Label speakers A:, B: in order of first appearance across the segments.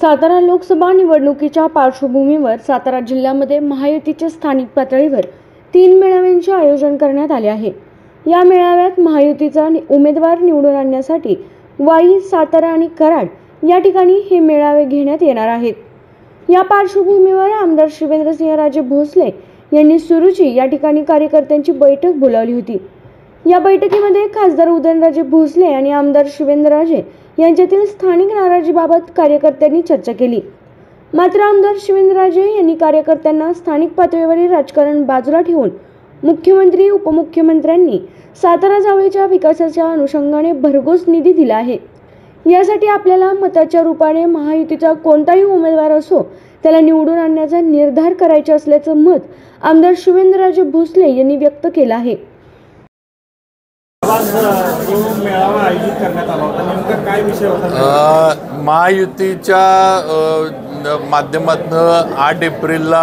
A: सातारा लोकसभा निवडणुकीच्या पार्श्वभूमीवर सातारा जिल्ह्यामध्ये महायुतीच्या स्थानिक पातळीवर 3 मेळाव्यांचे आयोजन करण्यात आले आहे। या मेळाव्यात महायुतीचा उमेदवार निवडून आणण्यासाठी वाई, सातारा आणि कराड या ठिकाणी हे मेळावे घेण्यात येणार आहेत। या पार्श्वभूमीवर आमदार शिवेंद्रसिंहराजे भोसले यांनी सुरुची या ठिकाणी कार्यकर्त्यांची बैठक बोलावली होती। या बैठकीमध्ये खासदार उदयनराजे भोसले आणि आमदार शिवेंद्रराजे यांच्यातील स्थानिक नाराजीबाबत कार्यकर्त्यांनी चर्चा केली। मात्र आमदार शिवेंद्रराजे यांनी कार्यकर्त्यांना स्थानिक पातळीवरील राजकारण बाजूला ठेवून मुख्यमंत्री, उपमुख्यमंत्र्यांनी सातारा जावळीच्या विकासाच्या अनुषंगाने भरघोस निधी दिला आहे। यासाठी आपल्याला मताच्या रूपाने महायुतीचा कोणताही उमेदवार असो त्याला निवडून आणण्याचा निर्धार करायचा असल्याचं मत आमदार शिवेंद्रराजे भोसले यांनी व्यक्त केलं आहे।
B: मेळावा आयोजित करण्यात आला होता, नेमका काय विषय होता?
C: महायुतीच्या माध्यमातून 8 एप्रिलला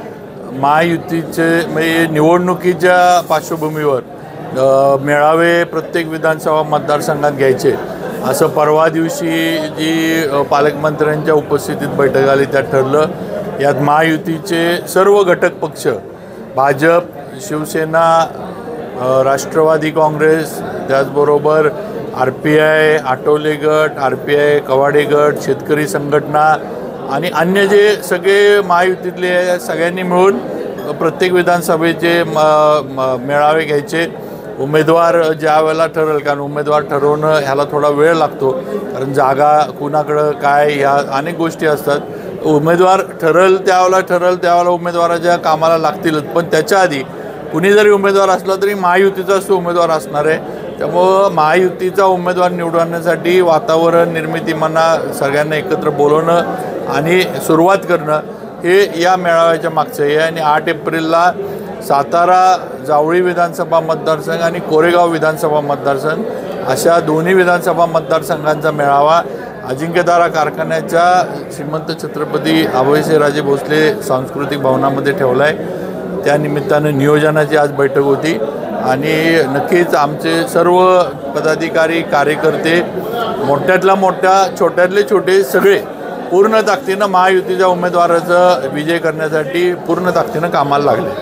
C: महायुतीचे म्हणजे निवडणुकीच्या पार्श्वभूमीवर मेळावे प्रत्येक विधानसभा मतदारसंघात घ्यायचे असं परवा दिवशी जी पालकमंत्र्यांच्या उपस्थितीत बैठक आली त्यात ठरलं। यात महायुतीचे सर्व घटक पक्ष भाजप, शिवसेना, राष्ट्रवादी काँग्रेस, त्याचबरोबर RPI, आठवले गट, RPI, कवाडे गट, शेतकरी संघटना आणि अन्य जे सगळे महायुतीतले सगळ्यांनी मिळून प्रत्येक विधानसभेचे मेळावे घ्यायचे। उमेदवार ज्या वेळेला ठरेल, कारण उमेदवार ठरवणं ह्याला थोडा वेळ लागतो, कारण जागा कुणाकडं काय ह्या अनेक गोष्टी असतात। उमेदवार ठरेल त्यावेळेला उमेदवाराच्या कामाला लागतीलच, पण त्याच्या आधी कुणी जरी उमेदवार असला तरी महायुतीचाच तो उमेदवार असणार आहे। त्यामुळं महायुतीचा उमेदवार निवडून आणण्यासाठी वातावरण निर्मिती म्हणा, सगळ्यांना एकत्र बोलवणं आणि सुरुवात करणं हे या मेळाव्याच्या मागचं आहे। आणि 8 एप्रिलला सातारा जावळी विधानसभा मतदारसंघ आणि कोरेगाव विधानसभा मतदारसंघ अशा दोन्ही विधानसभा मतदारसंघांचा मेळावा अजिंक्यतारा कारखान्याच्या श्रीमंत छत्रपती अभयसिंहराजे भोसले सांस्कृतिक भवनामध्ये ठेवला आहे। त्या निमित्तानं नियोजनाची आज बैठक होती आणि नक्कीच आमचे सर्व पदाधिकारी, कार्यकर्ते मोठ्यातला मोठा, छोट्यातले छोटे सगळे पूर्ण ताकदीनं महायुतीच्या उमेदवाराचा विजय करण्यासाठी पूर्ण ताकदीनं कामाला लागले।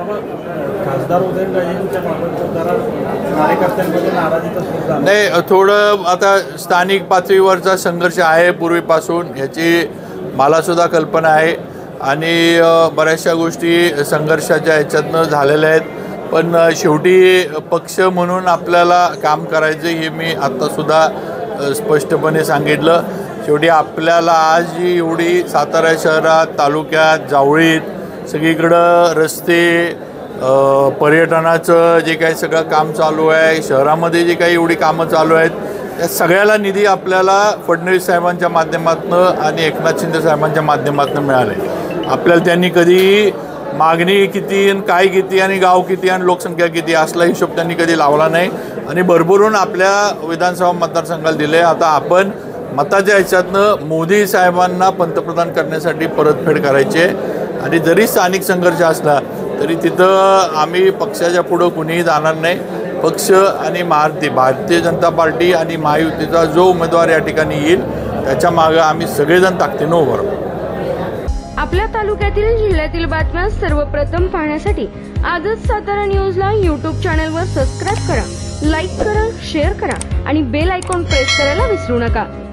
B: खासदार उदयनराजेंच्या कार्यकर्त्यांमध्ये नाराजीचा सूर झाला
C: नाही, थोडं आता स्थानिक पातळीवरचा संघर्ष आहे पूर्वीपासून, ह्याची मलासुद्धा कल्पना आहे आणि बऱ्याचशा गोष्टी संघर्षाच्या ह्याच्यातनं झालेल्या आहेत। पण शेवटी पक्ष म्हणून आपल्याला काम करायचं हे मी आत्तासुद्धा स्पष्टपणे सांगितलं। शेवटी आपल्याला आज जी एवढी सातारा शहरात, तालुक्यात, जावळीत सगळीकडं रस्ते, पर्यटनाचं जे काही सगळं काम चालू आहे, शहरामध्ये जे काही एवढी कामं चालू आहेत, त्या सगळ्याला निधी आपल्याला फडणवीस साहेबांच्या माध्यमातून आणि एकनाथ शिंदे साहेबांच्या माध्यमातून मिळाले। आपल्याला त्यांनी कधी मागणी किती आणि काय किती आणि गाव किती आणि लोकसंख्या किती असला हिशोब त्यांनी कधी लावला नाही आणि भरभरून आपल्या विधानसभा मतदारसंघाला दिले। आता आपण मताच्या ह्याच्यातनं मोदी साहेबांना पंतप्रधान करण्यासाठी परतफेड करायची आहे आणि जरी स्थानिक संघर्ष असला तरी तिथं आम्ही पक्षाच्या पुढं कुणीही जाणार नाही। पक्ष आणि भारतीय जनता पार्टी आणि महायुतीचा जो उमेदवार या ठिकाणी येईल त्याच्या मागं आम्ही सगळेजण ताकदीनं उभं राहू।
A: आपल्या तालुक्यातील, जिल्ह्यातील बातम्या सर्वप्रथम पाहण्यासाठी आजच सातारा न्यूजला YouTube चॅनलवर सबस्क्राईब करा, लाईक करा, शेअर करा आणि बेल आयकॉन प्रेस करायला विसरू नका।